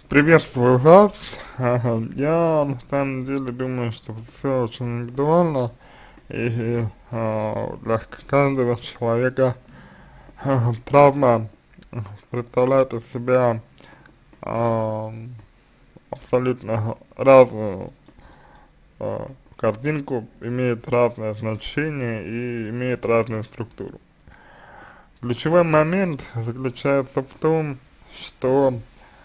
Приветствую вас. Я на самом деле думаю, что все очень индивидуально, и для каждого человека травма представляет из себя а, абсолютно разную картинку, имеет разное значение и имеет разную структуру. Ключевой момент заключается в том, что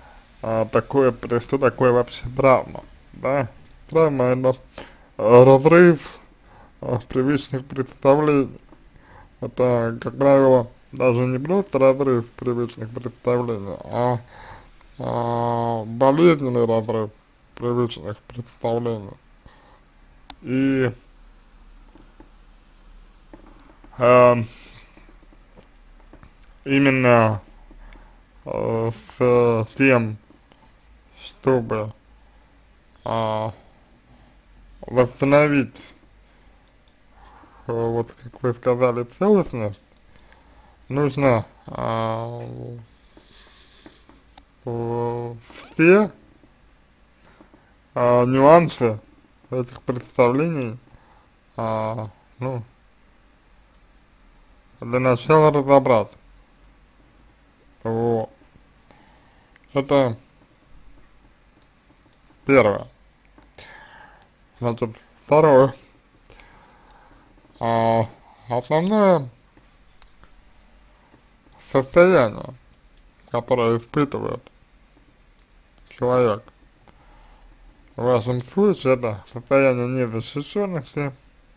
что такое вообще травма, да? Травма это разрыв привычных представлений. Это, как правило, даже не просто разрыв привычных представлений, болезненный разрыв привычных представлений. И э, именно с тем, чтобы э, восстановить, вот как вы сказали, целостность, нужно все нюансы этих представлений, а, ну, для начала разобрать. Вот. Это первое. Значит, второе. А, Основное состояние, которое испытывает человек, в вашем случае это состояние незащищенности,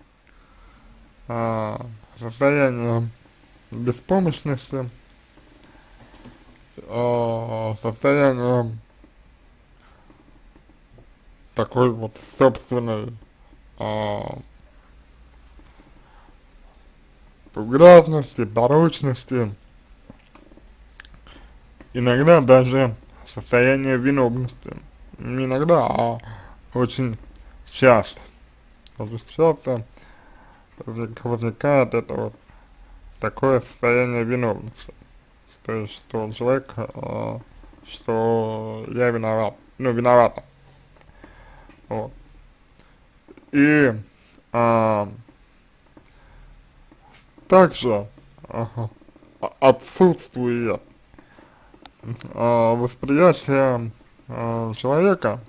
состояние беспомощности, состояние такой вот собственной грязности, порочности, иногда даже состояние виновности. Не иногда, очень часто. Очень часто возникает это вот такое состояние виновности. То есть, что человек, что я виноват, ну, виновата. Вот. И а, также отсутствует восприятие человека,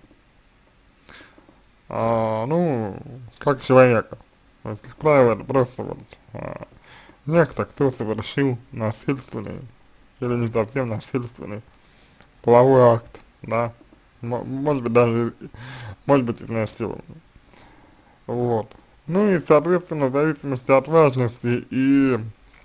ну, как человека. То есть, как правило, это просто вот некто, кто совершил насильственный или не совсем насильственный половой акт, да, может быть даже, может быть изнасилованный. Вот. Ну и, соответственно, в зависимости от важности и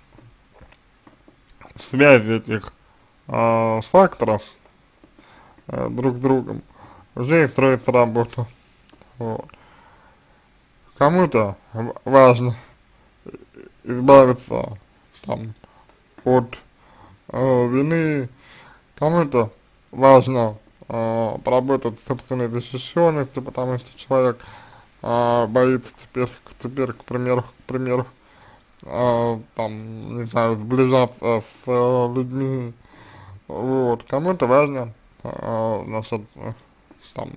связи этих факторов друг с другом, уже и строится работа. Вот. Кому-то важно избавиться там от вины, кому-то важно поработать с собственной защищенностью, потому что человек боится теперь, к примеру, там, не знаю, сближаться с людьми. Вот, кому-то важно, значит, там,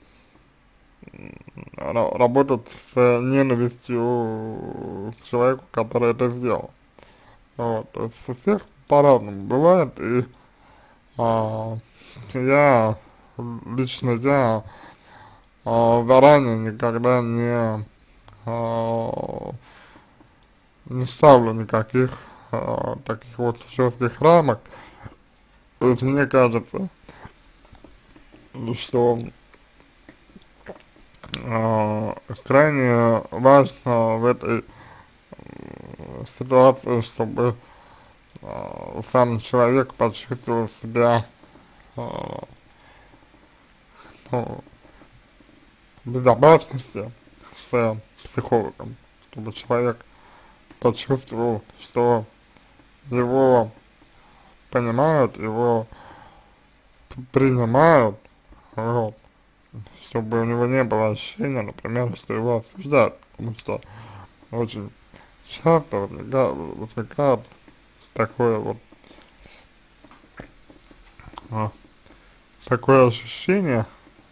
работать с ненавистью к человеку, который это сделал. Вот, то есть у всех по-разному бывает, и а, я, лично я, заранее никогда не ставлю никаких таких вот жестких рамок. То есть мне кажется, что крайне важно в этой ситуации, чтобы сам человек почувствовал себя а, ну, в безопасности с психологом, чтобы человек почувствовал, что его понимают, его принимают, вот, чтобы у него не было ощущения, например, что его осуждают, потому что очень часто возникает такое вот такое ощущение,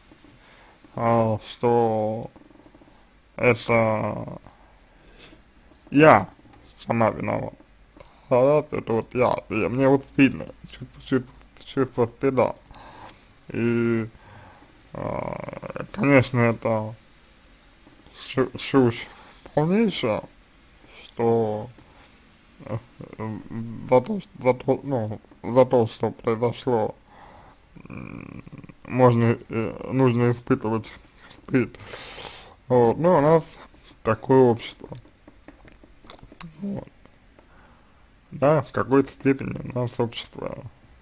что это я сама виновата. Это вот я, и мне вот стыдно, чувство стыда. И, конечно, это чушь полнейшая, что э, за то, что произошло, можно, нужно испытывать стыд. Вот, но у нас такое общество. Вот. Да, в какой-то степени у нас общество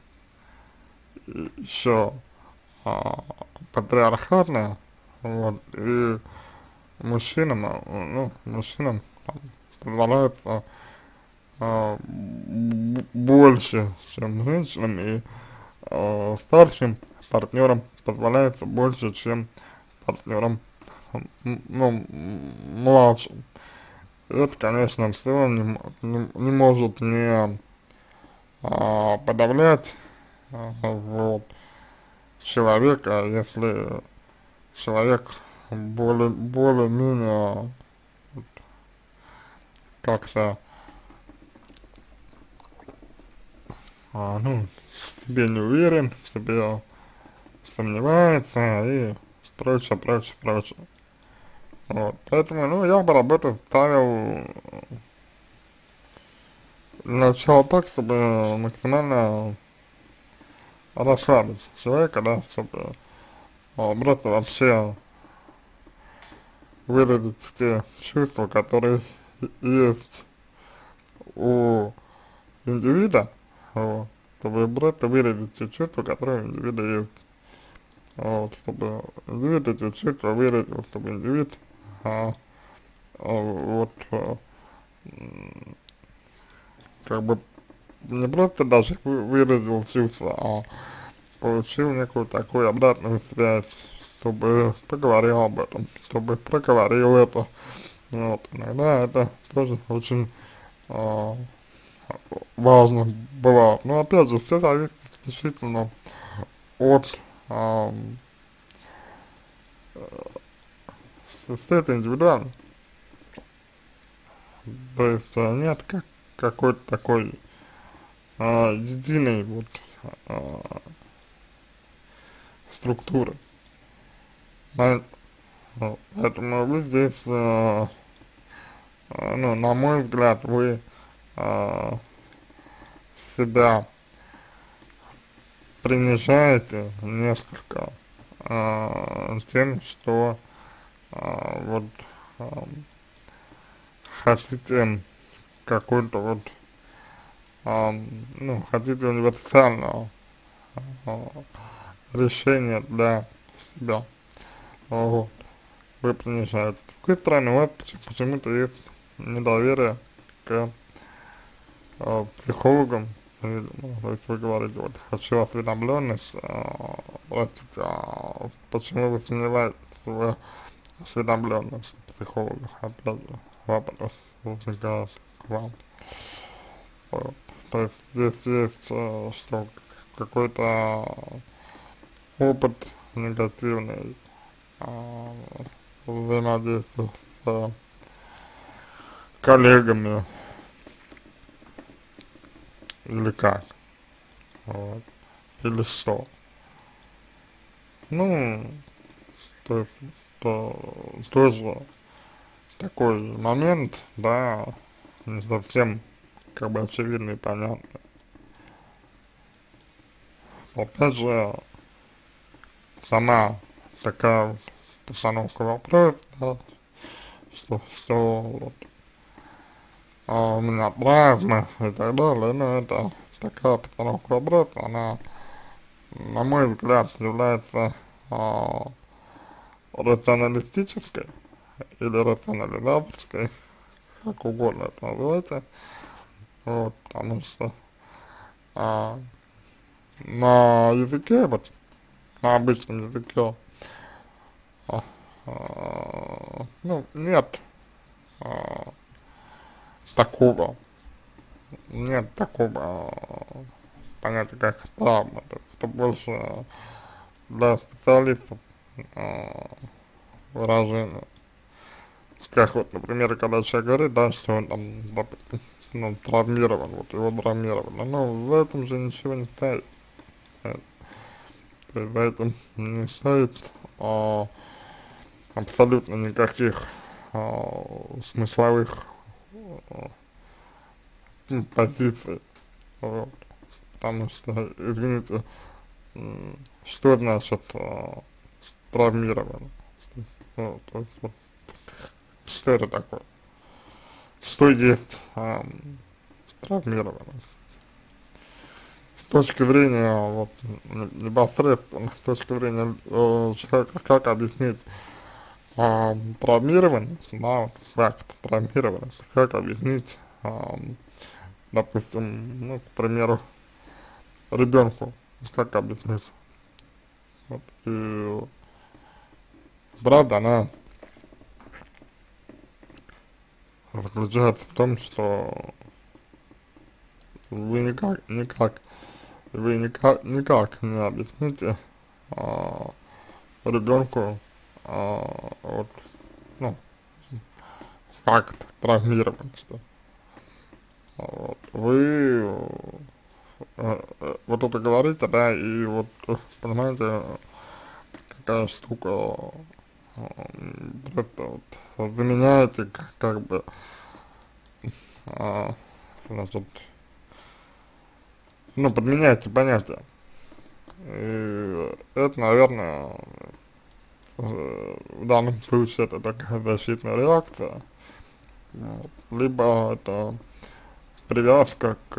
еще патриархальное, вот, и мужчинам, мужчинам там, позволяется больше, чем женщинам, и старшим партнерам позволяется больше, чем партнерам, младшим. Это, конечно, все не может не подавлять вот, человека, если человек более-менее как-то, ну, в себе не уверен, в себе сомневается и прочее, прочее, прочее. Вот, поэтому, ну, я бы работу ставил для начала так, чтобы максимально расслабить человека, да, чтобы просто вообще выразить те чувства, которые есть у индивида, вот, чтобы просто выразить те чувства, которые у индивида есть. Вот, чтобы индивид эти чувства выразил, чтобы индивид вот как бы не просто даже выразил чувства, а получил некую такую обратную связь, чтобы поговорил об этом, чтобы проговорил это. Вот, иногда это тоже очень а, важно бывает. Но опять же, все зависит исключительно от все это индивидуально. То есть нет какой-то такой единой вот а, структуры. Вот, поэтому вы здесь, ну, на мой взгляд, вы себя принижаете несколько тем, что вот хотите какой-то вот, ну, хотите универсального а, решения для себя. Вот. Вы принижаете. С другой стороны, у вас почему-то есть недоверие к психологам, видимо. То есть вы говорите, вот, хочу осведомленность, простите, почему вы сомневаетесь в осведомленности психологов? Опять же, вопрос возникает к вам. Вот. То есть здесь есть, что какой-то опыт негативный, а, взаимодействия с коллегами или как, вот, или что. Ну, то есть, тоже такой момент, да, не совсем, как бы, очевидный и понятный. Опять же, сама такая вот постановка вопроса, да, что вот, у меня травма и так далее, но это такая постановка вопроса, она, на мой взгляд, является рационалистической или рационализаторской, как угодно это называется, вот, потому что а, на языке, вот, на обычном языке, ну, нет а, такого, нет такого понятия, как травма, то есть это больше для специалистов выражение. Как вот, например, когда человек говорит, да, что он там, допустим, ну, травмирован, вот его травмировано, но в этом же ничего не стоит. э, То есть за этим не стоит абсолютно никаких смысловых позиций, вот, потому что, извините, что значит травмирован? Ну, то есть, вот, что это такое? Что есть травмировано? С точки зрения, вот, непосредственно, с точки зрения человека, как объяснить травмированность, да, вот, факт травмированности, как объяснить, допустим, ну, к примеру, ребенку, как объяснить? Вот, и правда, она заключается в том, что вы никак не объясните ребенку вот, ну, факт травмированности. Вот. Вы вот это говорите, да, и вот, понимаете, какая штука, просто вот заменяете, как бы, а, значит, ну, подменяете понятие. И это, наверное, в данном случае это такая защитная реакция, вот. Либо это привязка к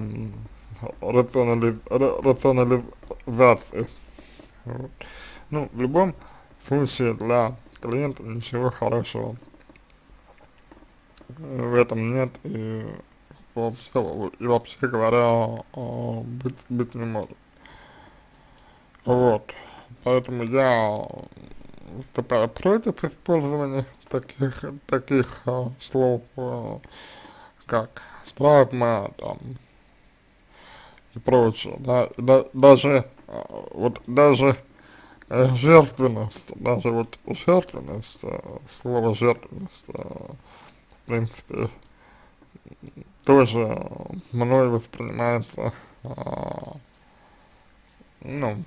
рационализации. Вот. Ну, в любом случае для клиента ничего хорошего в этом нет, и вообще говоря, быть не может. Вот, поэтому я выступаю против использования таких слов, как травма, там, и прочее, да, даже, вот, даже жертвенность, даже вот жертвенность, слово жертвенность, в принципе, тоже мной воспринимается, ну,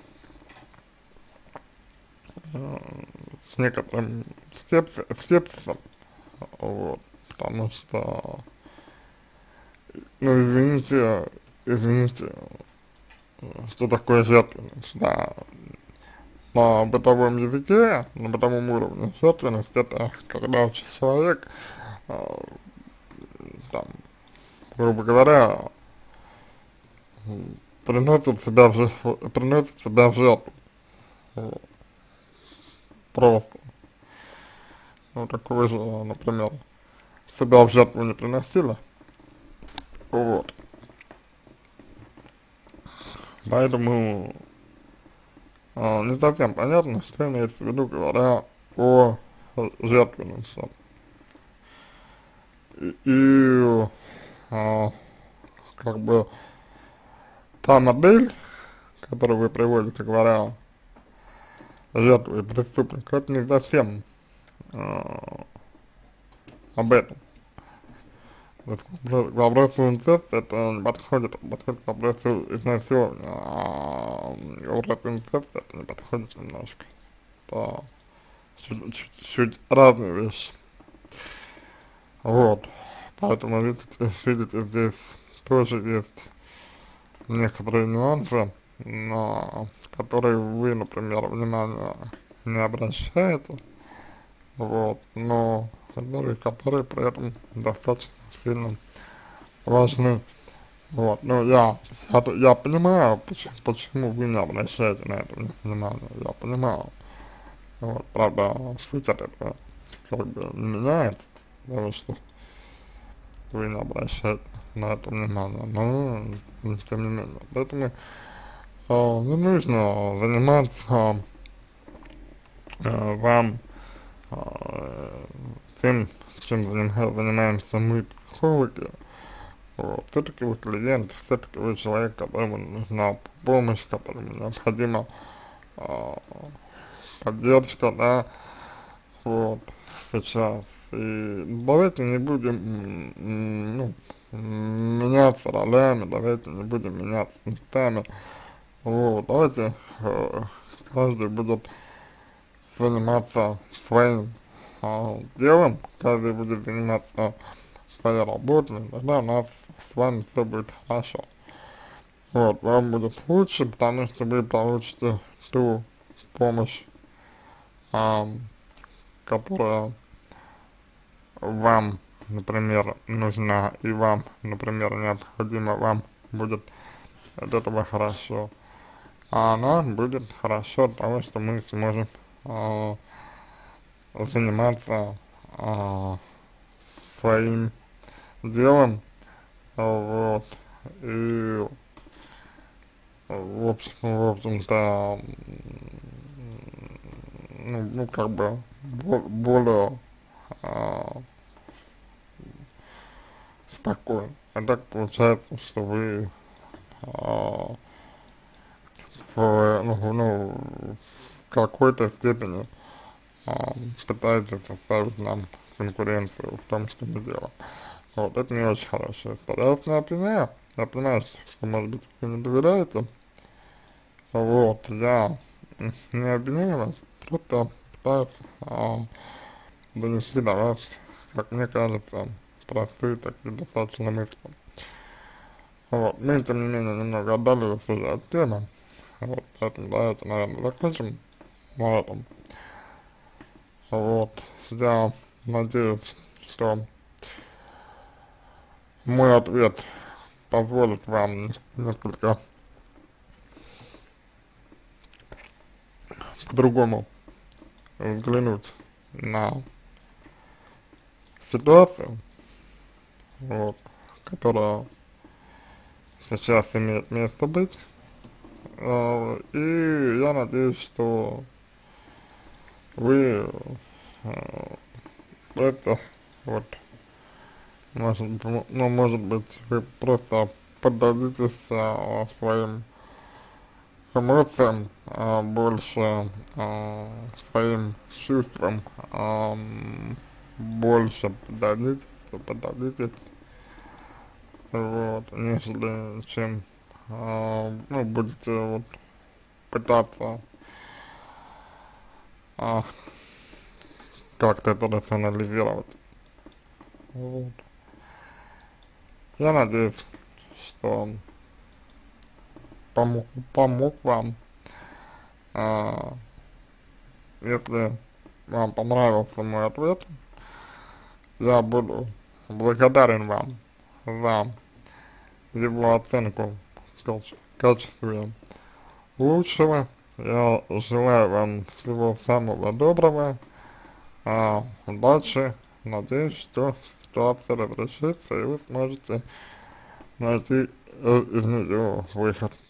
с некоторым скепсисом, вот, потому что, ну, извините, что такое жертвенность, да, на бытовом языке, на бытовом уровне жертвенность это когда человек, э, там, грубо говоря, приносит себя в жертву, вот, просто, ну, так вы же, например, себя в жертву не приносили, вот, поэтому не совсем понятно, что имеется в виду, говоря о жертвенности. И как бы та модель, которую вы приводите, говоря о жертве и преступника, это не совсем об этом. То есть к вопросу инцеста это не подходит к вопросу изнасилования, к вопросу инцеста это не подходит немножко. Это чуть разные вещи. Вот. Поэтому, видите, здесь тоже есть некоторые нюансы, на которые вы, например, внимания не обращаете, вот, но которые при этом достаточно сильно важны. Вот, ну, я понимаю, почему вы не обращаете на это внимание, я понимаю. Вот, правда, суть от этого как бы не меняет того, что вы не обращаете на это внимание, но тем не менее. Поэтому не нужно заниматься вам тем, чем занимаемся мы, психологи. Вот. Все-таки вы клиент, все-таки вы человек, которому нужна помощь, которому необходимо а, поддержка, да, вот, сейчас. И давайте не будем, ну, меняться ролями, давайте не будем меняться местами, вот, давайте каждый будет заниматься своим делом, каждый будет заниматься своей работой, тогда у нас с вами все будет хорошо. Вот, вам будет лучше, потому что вы получите ту помощь, а, которая вам, например, нужна, и вам, например, необходимо, вам будет от этого хорошо. А она будет хорошо от того, что мы сможем а, заниматься своим делом, вот, и, в общем-то, ну, как бы, более спокойно. А так получается, что вы а, в какой-то степени пытаетесь составить нам конкуренцию в том, что мы делаем. Вот, это не очень хорошая история. Я понимаю, что, может быть, вы не доверяете, вот, я не обвиняю вас, просто пытаюсь донести до вас, как мне кажется, простые такие достаточно мысли. Вот, мы, тем не менее, немного отдалились уже от темы, вот, поэтому давайте, наверное, закончим на этом. Вот, я надеюсь, что мой ответ позволит вам несколько по-другому взглянуть на ситуацию, вот, которая сейчас имеет место быть. И я надеюсь, что вы это вот, может быть, вы просто поддадитесь своим эмоциям, больше своим чувствам, больше поддадитесь, вот, нежели чем, ну, будете вот пытаться как-то это рационализировать. Вот. Я надеюсь, что помог вам. Если вам понравился мой ответ, я буду благодарен вам за его оценку в качестве лучшего. Я желаю вам всего самого доброго, удачи. Надеюсь, что ситуация разрешится и вы сможете найти из нее выход.